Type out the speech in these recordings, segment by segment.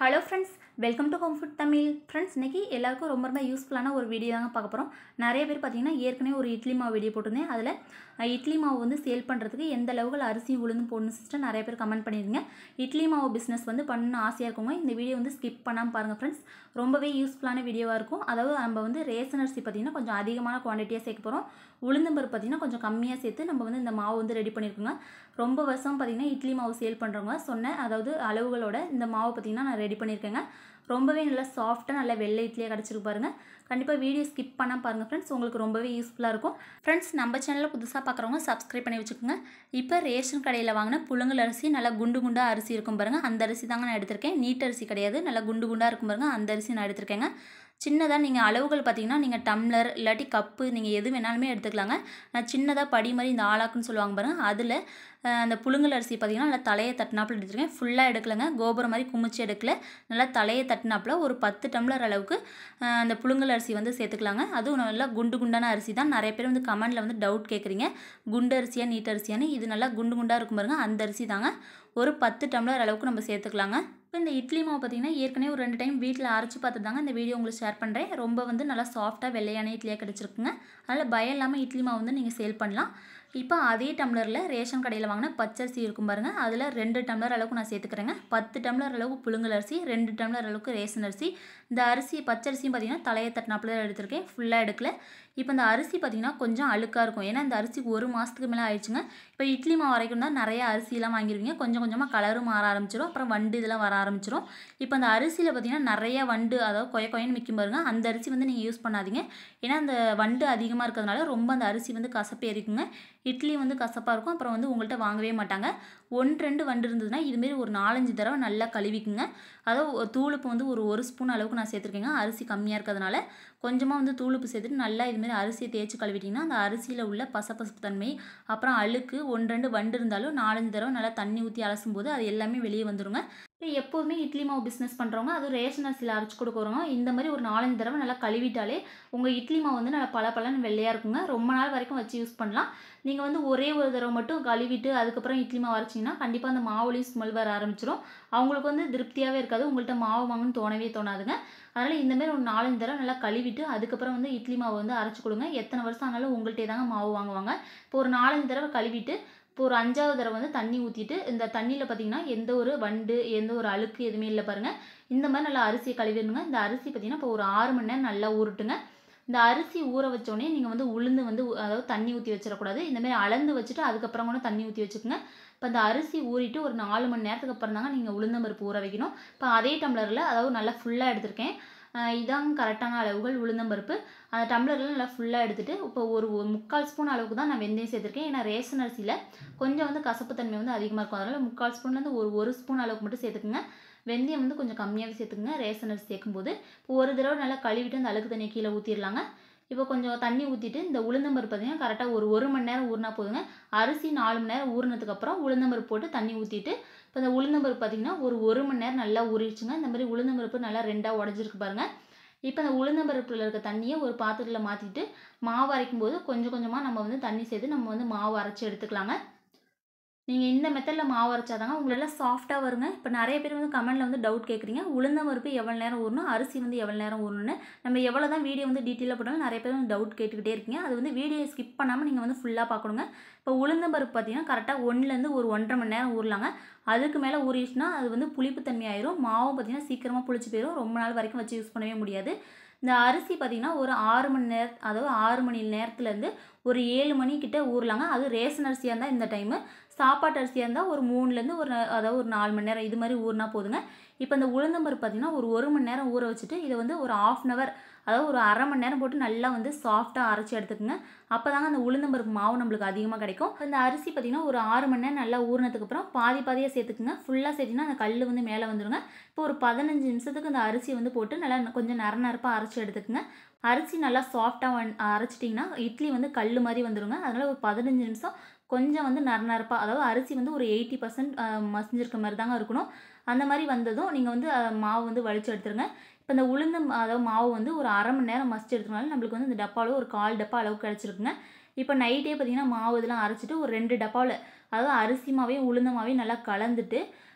Hello friends, welcome to home food Tamil. Friends, இன்றைக்கி எல்லாருக்கும் ரொம்ப யூஸ்ஃபுல்லான ஒரு வீடியோ தாங்க பார்க்க போகிறோம். நிறைய பேர் பார்த்திங்கன்னா ஏற்கனவே ஒரு இட்லி மாவு வீடியோ போட்டிருந்தேன். அதில் இட்லி மாவு வந்து சேல் பண்ணுறதுக்கு எந்த அளவுகள் அரிசி உளுந்து போடணும் சிஸ்டர் நிறைய பேர் கமெண்ட் பண்ணியிருந்தீங்க. இட்லி மாவு பிஸ்னஸ் வந்து பண்ணணும்னு ஆசையாக இருக்கவங்க இந்த வீடியோ வந்து ஸ்கிப் பண்ணாமல் பாருங்கள் ஃப்ரெண்ட்ஸ். ரொம்பவே யூஸ்ஃபுல்லான வீடியோவாக இருக்கும். அதாவது நம்ம வந்து ரேஷன் அரிசி பார்த்திங்கன்னா கொஞ்சம் அதிகமான குவான்டிட்டியாக சேர்க்க போகிறோம். உளுந்தம்பருப்பு பார்த்திங்கன்னா கொஞ்சம் கம்மியாக சேர்த்து நம்ம வந்து இந்த மாவு வந்து ரெடி பண்ணியிருக்கோங்க. ரொம்ப வருஷம் பார்த்திங்கன்னா இட்லி மாவு சேல் பண்ணுறவங்க சொன்ன அதாவது அளவுகளோட இந்த மாவு பார்த்திங்கன்னா நான் ரெடி பண்ணியிருக்கேங்க. ரொம்பவே நல்லா சாஃப்ட்டாக நல்லா வெள்ளை இட்லியாக கிடச்சிருக்கு பாருங்கள். கண்டிப்பாக வீடியோ ஸ்கிப் பண்ணால் பாருங்கள் ஃப்ரெண்ட்ஸ், உங்களுக்கு ரொம்பவே யூஸ்ஃபுல்லாக இருக்கும். ஃப்ரெண்ட்ஸ், நம்ம சேனலில் புதுசாக பார்க்குறவங்க சப்ஸ்கிரைப் பண்ணி வச்சுக்கோங்க. இப்போ ரேஷன் கடையில் வாங்கின புழுங்கல் அரிசி நல்லா குண்டு குண்டாக அரிசி இருக்கும் பாருங்கள். அந்த அரிசி தாங்க நான் எடுத்திருக்கேன். நீட் அரிசி கிடையாது, நல்லா குண்டு குண்டாக இருக்கும் பாருங்கள். அந்த அரிசி நான் எடுத்திருக்கேங்க. சின்னதாக நீங்கள் அளவுகள் பார்த்தீங்கன்னா நீங்கள் டம்ளர் இல்லாட்டி கப்பு நீங்கள் எது வேணாலுமே எடுத்துக்கலாங்க. நான் சின்னதாக படி மாதிரி இந்த ஆளாக்குன்னு சொல்லுவாங்க பாருங்கள், அதில் அந்த புழுங்கல் அரிசி பார்த்திங்கன்னா நல்லா தலையை தட்டினாப்பில் எடுத்துருக்கேன். ஃபுல்லாக எடுக்கலைங்க, கோபுரம் மாதிரி குமிச்சு எடுக்கல. நல்லா தலையை தட்டினாப்பில் ஒரு 10 டம்ளர் அளவுக்கு அந்த புழுங்கல் அரிசி வந்து சேர்த்துக்கலாங்க. அதுவும் நல்லா குண்டு குண்டான அரிசி தான். நிறைய பேர் வந்து கமெண்டில் வந்து டவுட் கேட்குறீங்க, குண்டு அரிசியா நீட் அரிசியான்னு. இது நல்லா குண்டு குண்டாக இருக்கும் பாருங்கள், அந்த அரிசி தாங்க. ஒரு 10 டம்ளர் அளவுக்கு நம்ம சேர்த்துக்கலாங்க. இப்போ இந்த இட்லி மாவு பார்த்திங்கன்னா ஏற்கனவே ஒரு 2 டைம் வீட்டில் அரைச்சி பார்த்து தாங்க இந்த வீடியோ உங்களுக்கு ஷேர் பண்ணுறேன். ரொம்ப வந்து நல்லா சாஃப்ட்டாக வெள்ளையான இட்லியாக கிடச்சிருக்குங்க. அதனால் பயம் இல்லாமல் இட்லி மாவு வந்து நீங்கள் சேல் பண்ணலாம். இப்போ அதே டம்ளரில் ரேஷன் கடையில் வாங்கின பச்சரிசி இருக்கும் பாருங்கள், அதில் 2 டம்ளர் அளவுக்கு நான் சேர்த்துக்கிறேங்க. 10 டம்ளர் அளவுக்கு புழுங்கல் அரிசி, 2 டம்ளர் அளவுக்கு ரேஷன் அரிசி. இந்த அரிசி பச்சரிசியும் பார்த்திங்கன்னா தலையை தட்டினாப்பில் எடுத்திருக்கேன், ஃபுல்லாக எடுக்கல. இப்போ இந்த அரிசி பார்த்திங்கன்னா கொஞ்சம் அழுக்காக இருக்கும், ஏன்னா இந்த அரிசிக்கு 1 மாதத்துக்கு மேலே ஆயிடுச்சுங்க. இப்போ இட்லி மாவு அரைக்கணும் தான் நிறைய அரிசிலாம் வாங்கிடுவீங்க, கொஞ்சம் கொஞ்சமாக கலரும் மாற ஆரம்பிச்சிடும், அப்புறம் வண்டு இதெல்லாம் வர ஆரம்பிச்சிடும். இப்போ அந்த அரிசியில் பார்த்திங்கன்னா நிறைய வண்டு, அதாவது கொயன்னு மிக்கும் பாருங்க, அந்த அரிசி வந்து நீங்கள் யூஸ் பண்ணாதீங்க. ஏன்னா அந்த வண்டு அதிகமாக இருக்கிறதுனால ரொம்ப அந்த அரிசி வந்து கசப்பு ஏறிக்குங்க. இட்லி வந்து கசப்பாக இருக்கும், அப்புறம் வந்து உங்கள்கிட்ட வாங்கவே மாட்டாங்க. 1-2 வண்டு இருந்ததுன்னா இதுமாரி ஒரு 4-5 தடவை நல்லா கழுவிக்குங்க. அதாவது தூளுப்பு வந்து ஒரு ஸ்பூன் அளவுக்கு நான் சேர்த்துருக்கேங்க. அரிசி கம்மியாக இருக்கிறதுனால கொஞ்சமாக வந்து தூளுப்பு சேர்த்துட்டு நல்லா இதுமாரி அரிசியை தேய்ச்சி கழுவிட்டிங்கன்னா அந்த அரிசியில் உள்ள பசப்பசப்பு தன்மை, அப்புறம் அழுக்கு 1-2 வண்டு இருந்தாலும் 4-5 தடவை நல்லா தண்ணி ஊற்றி அலசும் போது அது எல்லாமே வெளியே வந்துடுங்க. எப்போதுமே இட்லி மாவு பிஸ்னஸ் பண்ணுறவங்க, அதுவும் ரேஷன் அரிசியில் அரைச்சி கொடுக்குறவங்க இந்த மாதிரி ஒரு 4-5 தடவை நல்லா கழுவிட்டாலே உங்கள் இட்லி மாவு வந்து நல்லா பளபளன்னு வெள்ளையாக இருக்குங்க. ரொம்ப நாள் வரைக்கும் வச்சு யூஸ் பண்ணலாம். நீங்கள் வந்து ஒரே ஒரு தடவை மட்டும் கழுவிட்டு அதுக்கப்புறம் இட்லி மாவு அரைச்சிங்கன்னா கண்டிப்பாக அந்த மாவுலேயும் ஸ்மெல் வர ஆரம்பிச்சிடும். அவங்களுக்கு வந்து திருப்தியாகவே இருக்காது, உங்கள்கிட்ட மாவு வாங்கணும்னு தோணவே தோணாதுங்க. அதனால் இந்தமாரி ஒரு 4-5 தடவை நல்லா கழுவிட்டு அதுக்கப்புறம் வந்து இட்லி மாவு வந்து அரைச்சி கொடுங்க. எத்தனை வருஷம் ஆனாலும் உங்கள்கிட்டே தாங்க மாவு வாங்குவாங்க. இப்போ ஒரு 4-5 தடவை கழுவிட்டு இப்போ ஒரு 5வது தடவை வந்து தண்ணி ஊற்றிட்டு இந்த தண்ணியில் பார்த்திங்கன்னா எந்த ஒரு வண்டு எந்த ஒரு அழுக்கு எதுவுமே இல்லை பாருங்கள். இந்த மாதிரி நல்லா அரிசியை கழுவிடணுங்க. இந்த அரிசி பார்த்திங்கன்னா இப்போ ஒரு 6 மணி நேரம் நல்லா ஊறட்டுங்க. இந்த அரிசி ஊற வச்சோடனே நீங்கள் வந்து உளுந்து வந்து அதாவது தண்ணி ஊற்றி வச்சிடக்கூடாது. இந்தமாரி அளந்து வச்சுட்டு அதுக்கப்புறம் கூட தண்ணி ஊற்றி வச்சுக்கோங்க. இப்போ அந்த அரிசி ஊறிட்டு ஒரு 4 மணி நேரத்துக்கு அப்புறம் தாங்க நீங்கள் உளுந்தம்பருப்பு ஊற வைக்கணும். இப்போ அதே டம்ளரில் அதாவது நல்லா ஃபுல்லாக எடுத்திருக்கேன். இதாங்க கரெக்டான அளவுகள் உளுந்தம்பருப்பு. அந்த டம்ளரில் நல்லா ஃபுல்லாக எடுத்துகிட்டு இப்போ ஒரு 3/4 ஸ்பூன் அளவுக்கு தான் நான் வெந்தயம் சேர்த்துருக்கேன். ஏன்னா ரேஷன் அரிசியில் கொஞ்சம் வந்து கசப்பு தன்மை வந்து அதிகமாக இருக்கும், அதனால் 3/4 ஸ்பூன்லேருந்து ஒரு ஸ்பூன் அளவுக்கு மட்டும் சேர்த்துக்குங்க. வெந்தயம் வந்து கொஞ்சம் கம்மியாகவே சேர்த்துக்குங்க ரேஷன் அரிசி சேர்க்கும்போது. இப்போ ஒரு தடவை நல்லா கழுவிட்டு அந்த அழுக்கு தண்ணியை கீழே ஊற்றிடலாங்க. இப்போ கொஞ்சம் தண்ணி ஊற்றிட்டு இந்த உளுந்தம்பருப்பு பார்த்திங்கன்னா கரெக்டாக ஒரு மணி நேரம் ஊறினா போதுங்க. அரிசி 4 மணி நேரம் ஊறினதுக்கப்புறம் உளுந்தம்பருப்பு போட்டு தண்ணி ஊற்றிட்டு இப்போ இந்த உளுந்தம்பருப்பு பார்த்திங்கன்னா ஒரு மணி நேரம் நல்லா ஊறிடுச்சுங்க. இந்த மாதிரி உளுந்தம்பருப்பு நல்லா 2ஆக உடஞ்சிருக்கு பாருங்கள். இப்போ அந்த உளுந்தம்பருப்பில் இருக்க தண்ணியை ஒரு பாத்திரத்தில் மாற்றிட்டு மாவு அரைக்கும் போது கொஞ்சம் கொஞ்சமாக நம்ம வந்து தண்ணி சேர்த்து நம்ம வந்து மாவு அரைச்சி எடுத்துக்கலாங்க. நீங்கள் இந்த மெத்தடில் மாவு அரைச்சாதாங்க உங்களெல்லாம் சாஃப்ட்டாக வருங்க. இப்போ நிறைய பேர் வந்து கமெண்டில் வந்து டவுட் கேட்குறீங்க, உளுந்தம்பருப்பு எவ்வளோ நேரம் ஊறணும், அரிசி வந்து எவ்வளோ நேரம் ஊறணும்னு. நம்ம எவ்வளோ தான் வீடியோ வந்து டீட்டெயிலாக போட்டாலும் நிறைய பேர் வந்து டவுட் கேட்டுக்கிட்டே இருக்கீங்க. அது வந்து வீடியோ ஸ்கிப் பண்ணாமல் நீங்கள் வந்து ஃபுல்லாக பார்க்கணுங்க. இப்போ உளுந்தம்பருப்பு பார்த்தீங்கன்னா கரெக்டாக 1லேருந்து ஒரு 1.5 மணி நேரம் ஊறலாங்க. அதுக்கு மேலே ஊறிடுச்சுன்னா அது வந்து புளிப்புத்தன்மை ஆயிரும். மாவும் பார்த்திங்கன்னா சீக்கிரமாக புளிச்சு போயிடும், ரொம்ப நாள் வரைக்கும் வச்சு யூஸ் பண்ணவே முடியாது. இந்த அரிசி பார்த்திங்கன்னா ஒரு 6 மணி நேரம், அதாவது 6 மணி நேரத்துலேருந்து ஒரு 7 மணிக்கிட்ட ஊறலாங்க. அது ரேஷன் அரிசியாக இருந்தால் இந்த டைமு, சாப்பாட்டு அரிசியாக இருந்தால் ஒரு 3லேருந்து அதாவது ஒரு 4 மணி நேரம் இது மாதிரி ஊறினா போதுங்க. இப்போ இந்த உளுந்தம்பருப்பு பார்த்திங்கன்னா ஒரு மணி நேரம் ஊற வச்சுட்டு இதை வந்து ஒரு 1/2 hour, அதாவது ஒரு அரை மணி நேரம் போட்டு நல்லா வந்து சாஃப்ட்டாக அரைச்சி எடுத்துக்கோங்க. அப்போ தாங்க அந்த உளுந்தம்பருப்பு மாவு நம்மளுக்கு அதிகமாக கிடைக்கும். இந்த அரிசி பார்த்திங்கன்னா ஒரு 6 மணி நேரம் நல்லா ஊறினதுக்கப்புறம் பாதியாக சேர்த்துக்குங்க. ஃபுல்லாக சேர்த்திங்கன்னா அந்த கல் வந்து மேலே வந்துடுங்க. இப்போ ஒரு 15 நிமிஷத்துக்கு இந்த அரிசி வந்து போட்டு நல்லா கொஞ்சம் நரப்பாக அரைச்சி எடுத்துக்குங்க. அரிசி நல்லா சாஃப்ட்டாக அரைச்சிட்டிங்கன்னா இட்லி வந்து கல் மாதிரி வந்துடுங்க. அதனால் ஒரு 15 நிமிஷம் கொஞ்சம் வந்து நரப்பாக, அதாவது அரிசி வந்து ஒரு 80% மசிஞ்சிருக்க மாதிரி தாங்க இருக்கணும். அந்த மாதிரி வந்ததும் நீங்கள் வந்து மாவு வந்து வலிச்சு எடுத்துருங்க. இப்போ இந்த அதாவது மாவு வந்து ஒரு அரை மணி நேரம் மசிச்சு எடுத்துனாலும் நம்மளுக்கு வந்து இந்த டப்பாவில் ஒரு 1/4 டப்பா அளவுக்கு கிடச்சிருக்குங்க. இப்போ நைட்டே பார்த்திங்கன்னா மாவு இதெல்லாம் அரைச்சிட்டு ஒரு 2 டப்பாவில், அதாவது அரிசி மாவையும் உளுந்த மாவையும் நல்லா கலந்துட்டு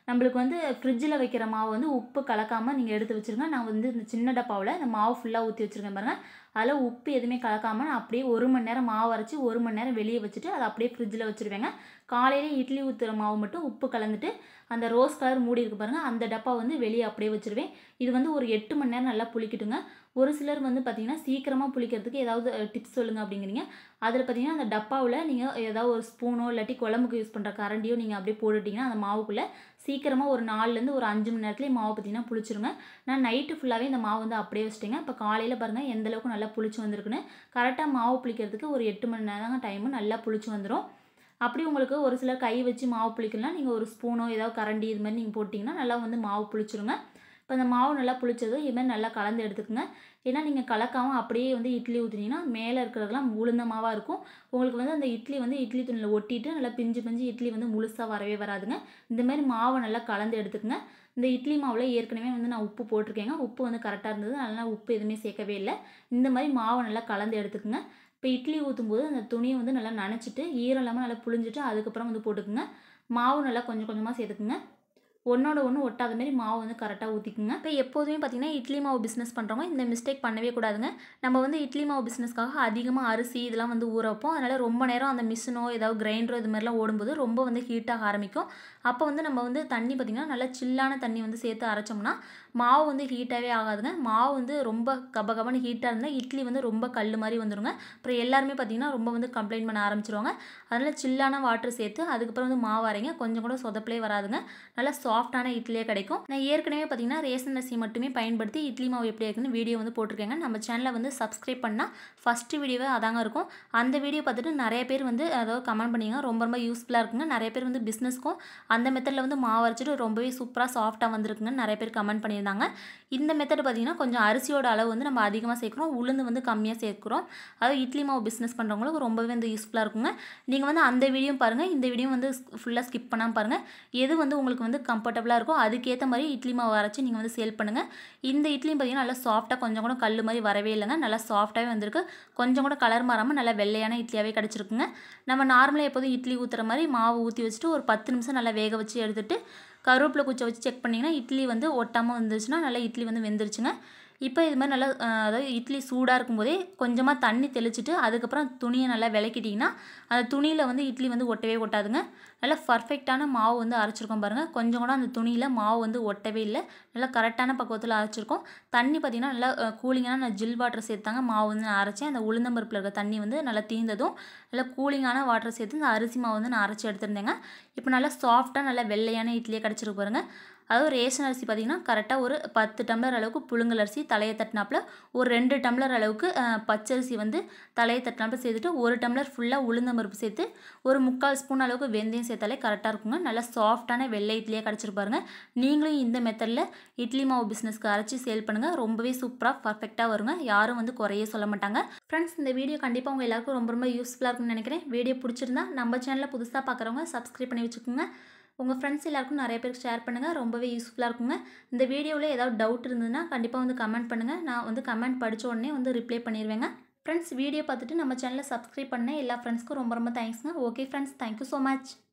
நம்மளுக்கு வந்து ஃப்ரிட்ஜில் வைக்கிற மாவு வந்து உப்பு கலக்காமல் நீங்கள் எடுத்து வச்சுருங்க. நான் வந்து இந்த சின்ன டப்பாவில் இந்த மாவு ஃபுல்லாக ஊற்றி வச்சுருக்கேன் பாருங்கள். அதில் உப்பு எதுவுமே கலக்காமல் நான் அப்படியே 1 மணி நேரம் மாவு அரைச்சி 1 மணி நேரம் வெளியே வச்சுட்டு அதை அப்படியே ஃப்ரிட்ஜில் வச்சுருவேங்க. காலையிலே இட்லி ஊற்றுற மாவு மட்டும் உப்பு கலந்துட்டு அந்த ரோஸ் கலர் மூடி இருக்குது பாருங்கள், அந்த டப்பா வந்து வெளியே அப்படியே வச்சுருவேன். இது வந்து ஒரு 8 மணி நேரம் நல்லா புளிக்கட்டுங்க. ஒரு சிலர் வந்து பார்த்திங்கன்னா சீக்கிரமாக புளிக்கிறதுக்கு ஏதாவது டிப்ஸ் சொல்லுங்கள் அப்படிங்கிறீங்க. அதில் பார்த்திங்கன்னா அந்த டப்பாவில் நீங்கள் ஏதாவது ஒரு ஸ்பூனோ இல்லாட்டி குழம்புக்கு யூஸ் பண்ணுற கரண்டியோ நீங்கள் அப்படியே போட்டுட்டிங்கன்னா அந்த மாவுக்குள்ளே சீக்கிரமாக ஒரு 4லேருந்து ஒரு 5 மணி நேரத்துலேயே மாவு பார்த்திங்கன்னா புளிச்சிருங்க. நான் நைட்டு ஃபுல்லாகவே இந்த மாவு வந்து அப்படியே வச்சிட்டேங்க. இப்போ காலையில் பாருங்கள் எந்தளவுக்கு நல்லா புளிச்சு வந்திருக்குன்னு. கரெக்டாக மாவு புளிக்கிறதுக்கு ஒரு 8 மணி நேரம் டைமு நல்லா புளிச்சு வந்துடும். அப்படி உங்களுக்கு ஒரு சிலர் கை வச்சு மாவு புளிக்கலாம், நீங்கள் ஒரு ஸ்பூனோ ஏதாவது கரண்டி இது மாதிரி நீங்கள் போட்டிங்கன்னா நல்லா வந்து மாவு புளிச்சிருங்க. இப்போ அந்த மாவு நல்லா புளிச்சதும் இதுமாதிரி நல்லா கலந்து எடுத்துக்கோங்க. ஏன்னா நீங்கள் கலக்காமல் அப்படியே வந்து இட்லி ஊற்றினீங்கன்னா மேலே இருக்கிறதெல்லாம் உளுந்த மாவாக இருக்கும். உங்களுக்கு வந்து அந்த இட்லி வந்து இட்லி துணியில் ஒட்டிட்டு நல்லா பிஞ்சு இட்லி வந்து முழுசாக வரவே வராதுங்க. இந்தமாதிரி மாவை நல்லா கலந்து எடுத்துக்கோங்க. இந்த இட்லி மாவில் ஏற்கனவே வந்து நான் உப்பு போட்டிருக்கேங்க. உப்பு வந்து கரெக்டாக இருந்தது, அதனால் உப்பு எதுவுமே சேர்க்கவே இல்லை. இந்த மாதிரி மாவை நல்லா கலந்து எடுத்துக்கோங்க. இப்போ இட்லி ஊற்றும்போது அந்த துணியை வந்து நல்லா நனைச்சிட்டு ஈரம் இல்லாமல் நல்லா புழிஞ்சிட்டு அதுக்கப்புறம் வந்து போட்டுக்குங்க. மாவு நல்லா கொஞ்சம் கொஞ்சமாக சேர்த்துக்குங்க. ஒன்றோட ஒன்று ஒட்டாத மாரி மாவு வந்து கரெக்டாக ஊற்றிக்குங்க. இப்போ எப்போதுமே பார்த்திங்கன்னா இட்லி மாவு பிஸ்னஸ் பண்ணுறவங்க இந்த மிஸ்டேக் பண்ணவே கூடாதுங்க. நம்ம வந்து இட்லி மாவு பிஸ்னஸ்க்காக அதிகமாக அரிசி இதெல்லாம் வந்து ஊற வைப்போம். அதனால் ரொம்ப நேரம் அந்த மிஷினோ ஏதாவது கிரைண்டரோ இது மாதிரிலாம் ஓடும்போது ரொம்ப வந்து ஹீட்டாக ஆரம்பிக்கும். அப்போ வந்து நம்ம வந்து தண்ணி பார்த்திங்கன்னா நல்லா சில்லான தண்ணி வந்து சேர்த்து அரைச்சோம்னா மாவு வந்து ஹீட்டாகவே ஆகாதுங்க. மாவு வந்து ரொம்ப கபகபன்னு ஹீட்டாக இருந்தால் இட்லி வந்து ரொம்ப கல் மாதிரி வந்துடுங்க. அப்புறம் எல்லாருமே பார்த்திங்கன்னா ரொம்ப வந்து கம்ப்ளைண்ட் பண்ண ஆரம்பிச்சிருவாங்க. அதனால் சில்லான வாட்டர் சேர்த்து அதுக்கப்புறம் வந்து மாவு அரைங்க. கொஞ்சம் கூட சொதப்பலே வராதுங்க. நல்லா சாஃப்டான இட்லியே கிடைக்கும். நான் ஏற்கனவே பார்த்திங்கன்னா ரேஷன் அரிசி மட்டுமே பயன்படுத்தி இட்லி மாவு எப்படி இருக்குன்னு வீடியோ வந்து போட்டிருக்கேங்க. நம்ம சேனலை வந்து சப்ஸ்கிரைப் பண்ணால் ஃபஸ்ட்டு வீடியோவே அதாங்க இருக்கும். அந்த வீடியோ பார்த்துட்டு நிறைய பேர் வந்து அதாவது கமெண்ட் பண்ணிங்க, ரொம்ப ரொம்ப யூஸ்ஃபுல்லாக இருக்குங்க. நிறைய பேர் வந்து பிஸ்னஸ்க்கும் அந்த மெத்தடில் வந்து மாவு அரைச்சிட்டு ரொம்பவே சூப்பராக சாஃப்டாக வந்திருக்குங்கன்னு நிறைய பேர் கமெண்ட் பண்ணியிருந்தாங்க. இந்த மெத்தட் பார்த்திங்கன்னா கொஞ்சம் அரிசியோட அளவு வந்து நம்ம அதிகமாக சேர்க்குறோம், உளுந்து வந்து கம்மியாக சேர்க்குறோம். அதாவது இட்லி மாவு பிஸ்னஸ் பண்ணுறவங்களுக்கு ரொம்பவே வந்து யூஸ்ஃபுல்லாக இருக்குங்க. நீங்கள் வந்து அந்த வீடியோ பாருங்கள், இந்த வீடியோ வந்து ஃபுல்லாக ஸ்கிப் பண்ணாமல் பாருங்கள். எது வந்து உங்களுக்கு வந்து கம்ஃபர்டபுளாக இருக்கோ அதுக்கேற்ற மாதிரி இட்லி மாவு அரைச்சி நீங்கள் வந்து சேல் பண்ணுங்கள். இந்த இட்லியும் பார்த்திங்கன்னா நல்லா சாஃப்டாக கொஞ்சம் கூட கல் மாதிரி வரவே இல்லைங்க. நல்லா சாஃப்டாகவே வந்திருக்கு. கொஞ்சம் கூட கலர் மாறாமல் நல்லா வெள்ளையான இட்லியாகவே கிடச்சிருக்குங்க. நம்ம நார்மலாக எப்போதும் இட்லி ஊற்றுற மாதிரி மாவு ஊற்றி வச்சுட்டு ஒரு 10 நிமிஷம் நல்லா வேக வச்சு எடுத்துகிட்டு கருவேப்பிலை குச்சை வச்சு செக் பண்ணிங்கன்னா இட்லி வந்து ஒட்டாமல் வந்துருச்சுன்னா நல்லா இட்லி வந்து வெந்துருச்சுங்க. இப்போ இது மாதிரி நல்லா அதாவது இட்லி சூடாக இருக்கும்போதே கொஞ்சமாக தண்ணி தெளிச்சிட்டு அதுக்கப்புறம் துணியை நல்லா விளக்கிட்டிங்கன்னா அந்த துணியில் வந்து இட்லி வந்து ஒட்டவே ஒட்டாதுங்க. நல்லா பர்ஃபெக்டான மாவு வந்து அரைச்சிருக்கோம் பாருங்கள். கொஞ்சம் கூட அந்த துணியில் மாவு வந்து ஒட்டவே இல்லை. நல்லா கரெக்டான பக்குவத்தில் அரைச்சிருக்கோம். தண்ணி பார்த்திங்கன்னா நல்லா கூலிங்கான நான் ஜில் வாட்டர் சேர்த்தாங்க மாவு வந்து நான் அரைச்சேன். அந்த உளுந்தம்பருப்பில் இருக்க தண்ணி வந்து நல்லா தீர்ந்ததும் நல்லா கூலிங்கான வாட்டர் சேர்த்து இந்த அரிசி மாவு வந்து நான் அரைச்சி எடுத்துருந்தேங்க. இப்போ நல்லா சாஃப்டாக நல்லா வெள்ளையான இட்லியே கிடச்சிருக்கு பாருங்கள். அதாவது ரேஷன் அரிசி பார்த்திங்கன்னா கரெக்டாக ஒரு 10 டம்ளர் அளவுக்கு புழுங்கல் அரிசி தலையை தட்டினாப்பில் ஒரு 2 டம்ளர் அளவுக்கு பச்சரிசி வந்து தலையை தட்டினாப்பில் சேர்த்துட்டு 1 டம்ளர் ஃபுல்லாக உளுந்தம்பருப்பு சேர்த்து ஒரு 3/4 ஸ்பூன் அளவுக்கு வெந்தயம் சேர்த்தாலே கரெக்டாக இருக்குங்க. நல்லா சாஃப்டான வெள்ளை இட்லியாக கிடச்சிருப்பாருங்க. நீங்களும் இந்த மெத்தடில் இட்லி மாவு பிஸ்னஸ்க்கு அரைச்சி சேல் பண்ணுங்கள். ரொம்பவே சூப்பராக பர்ஃபெக்டாக வருங்க. யாரும் வந்து குறையே சொல்ல மாட்டாங்க. ஃப்ரெண்ட்ஸ், இந்த வீடியோ கண்டிப்பாக உங்கள் எல்லாருக்கும் ரொம்ப ரொம்ப யூஸ்ஃபுல்லாக இருக்கும்னு நினைக்கிறேன். வீடியோ பிடிச்சிருந்தா நம்ம சேனலில் புதுசாக பார்க்குறவங்க சப்ஸ்கிரைப் பண்ணி வச்சுக்கோங்க. உங்கள் ஃப்ரெண்ட்ஸ் எல்லாருக்கும் நிறைய பேருக்கு ஷேர் பண்ணுங்கள். ரொம்பவே யூஸ்ஃபுல்லாக இருக்குங்க. இந்த வீடியோவில் ஏதாவது டவுட் இருந்ததுன்னா கண்டிப்பாக வந்து கமெண்ட் பண்ணுங்கள். நான் வந்து கமெண்ட் படித்த உடனே வந்து ரிப்ளை பண்ணிடுவேங்க. ஃப்ரெண்ட்ஸ், வீடியோ பார்த்துட்டு நம்ம சேனலை சப்ஸ்கிரைப் பண்ண எல்லா ஃப்ரெண்ட்ஸ்க்கும் ரொம்ப ரொம்ப தேங்க்ஸ்ங்க. Okay friends, thank you so much.